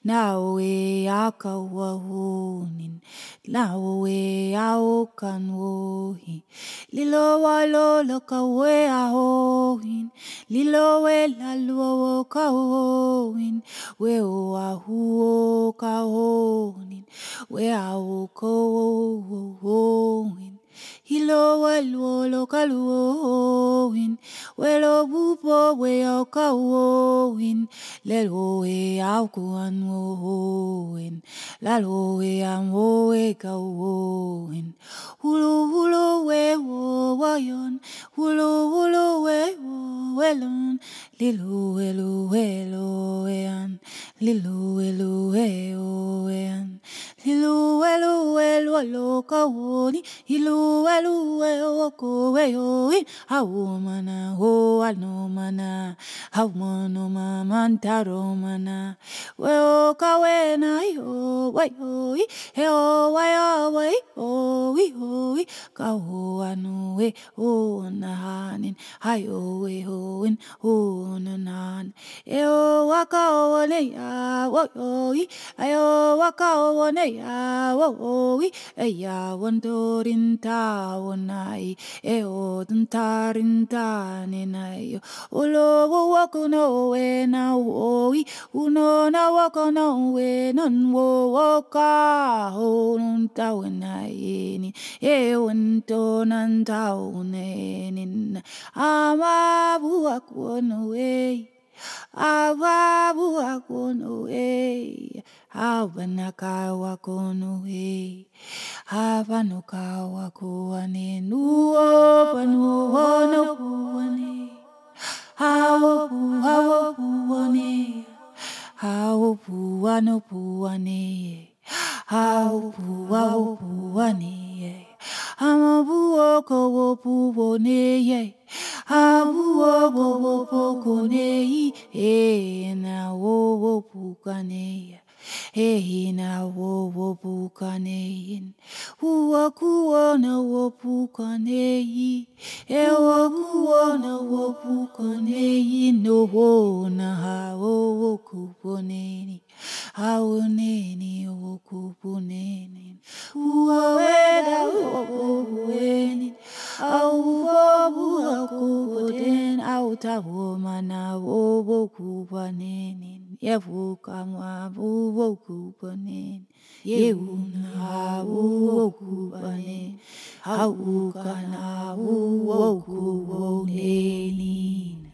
Now we akawahonin. Now we aokan wohi. Lilo walo loka we ahohin. Lilo we laluo kahohin. We o ahuo kahonin. We aoko hohin. Hilo welo loka luohin. Welo bupo we au kawohin. Lelo we au kuan wohin. Lalo we am we kawohin. Hulu hulu we wo wayon. Hulu hulu we wo welon. Lilu elu elo ean. Lilu elu eo ean. Lilu elu elu elo kawoni. Ilu elu eo koweoi. Hau mana ho ano mana. Hau mano mamantaro mana. Weo kawena yo wai heo wai wai oi hoi. Kaho ano we o nahanin. Hayo we hoin o nanan. Eo wakaone ya woi. Ayo wakaone ya woi. Eya wandorin ta wonai. Eo duntarin ta nenayo. Ulo wako no we na woi. Uno na wako no we non wo waka ho non ta wonai ni. Eo nto nan ta wonenin. Ama buako no we. Awabu akono we. Abanakawa kono we. Abanukawa koane nuo panuono puane. Hawo puane. Hawo puano puane. Hawo puane. Amabuo kowo puone ye. Abuo wo pokone na wo pukane na wo pukane uwa kuona wo pukane ewa kuona wo pukane no wo na ha wo kupone hauneni wo kupone uwa weda wo weni au kupoten Aotearoa mana wo kupanen yevu kama wo kupanen yeuna wo kupanen au kana wo kupanen